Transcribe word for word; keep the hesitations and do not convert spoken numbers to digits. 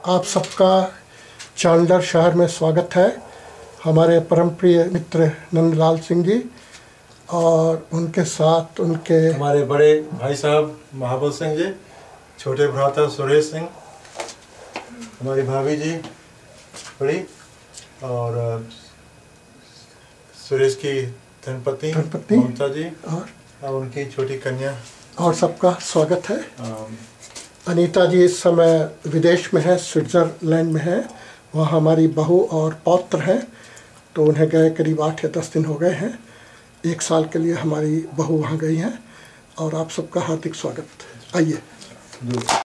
आप सबका चांडर शहर में स्वागत है। हमारे परम प्रिय मित्र नंदलाल सिंह जी और उनके साथ उनके हमारे बड़े भाई साहब महाबल सिंह जी, छोटे भ्राता सुरेश सिंह, हमारी भाभी जी बड़ी और सुरेश की धनपत्नी धनपत्नी ममता जी और, और उनकी छोटी कन्या और सबका स्वागत है। आम, अनीता जी इस समय विदेश में है, स्विट्ज़रलैंड में है। वहाँ हमारी बहू और पौत्र हैं, तो उन्हें गए करीब आठ या दस दिन हो गए हैं। एक साल के लिए हमारी बहू वहाँ गई हैं और आप सबका हार्दिक स्वागत। आइए।